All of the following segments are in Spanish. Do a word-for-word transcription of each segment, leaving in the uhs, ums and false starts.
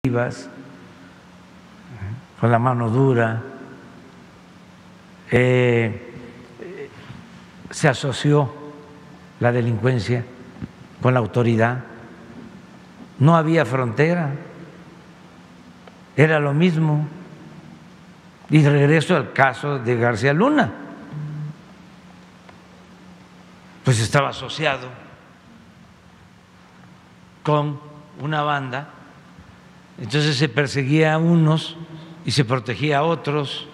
con la mano dura, eh, se asoció la delincuencia con la autoridad, no había frontera, era lo mismo. Y regreso al caso de García Luna, pues estaba asociado con una banda, entonces se perseguía a unos y se protegía a otros,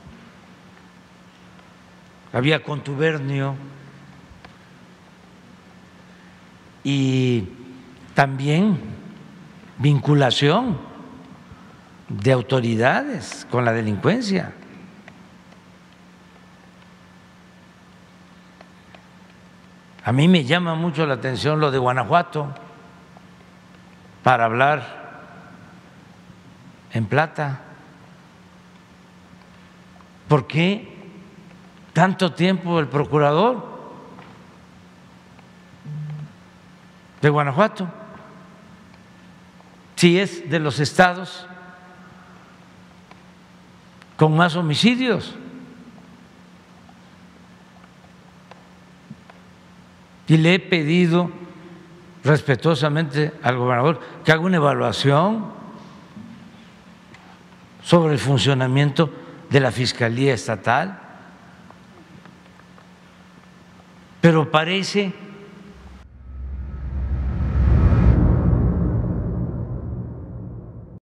había contubernio y también vinculación de autoridades con la delincuencia. A mí me llama mucho la atención lo de Guanajuato para hablar en plata. ¿Por qué tanto tiempo el procurador de Guanajuato? Si es de los estados con más homicidios. Y le he pedido respetuosamente al gobernador que haga una evaluación sobre el funcionamiento de la Fiscalía Estatal, pero parece